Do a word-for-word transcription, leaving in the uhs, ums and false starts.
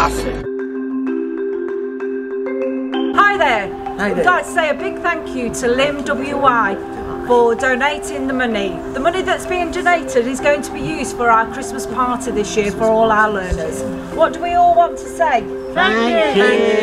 asset. Hi there. Hi there. I'd like to say a big thank you to Lymm W I for donating the money. The money that's being donated is going to be used for our Christmas party this year for all our learners. What do we all want to say? Thank you.